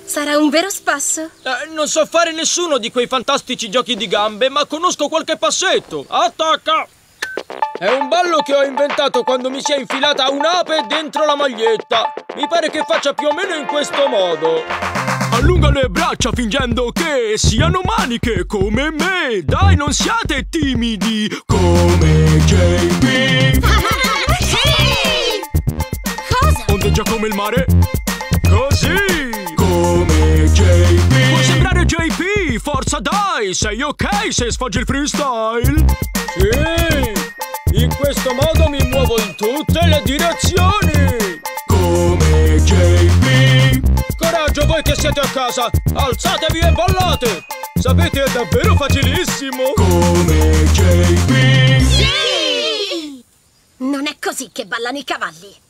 Sarà un vero spasso? Non so fare nessuno di quei fantastici giochi di gambe, ma conosco qualche passetto. Attacca! È un ballo che ho inventato quando mi si è infilata un'ape dentro la maglietta. Mi pare che faccia più o meno in questo modo. Allunga le braccia fingendo che siano maniche come me. Dai, non siate timidi come JP. Sì! Cosa? Ondeggia come il mare. Così! Come JP. Può sembrare JP, forza dai. Sei ok se sfoggi il freestyle? Sì! In questo modo mi muovo in tutte le direzioni! Come JP! Coraggio voi che siete a casa! Alzatevi e ballate! Sapete, è davvero facilissimo! Come JP! Sì! Non è così che ballano i cavalli!